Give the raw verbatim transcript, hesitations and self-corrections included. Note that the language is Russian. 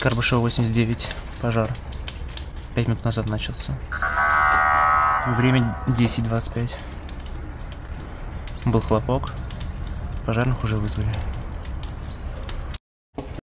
Карбышева восемьдесят девять. Пожар. Пять минут назад начался. Время десять двадцать пять. Был хлопок. Пожарных уже вызвали.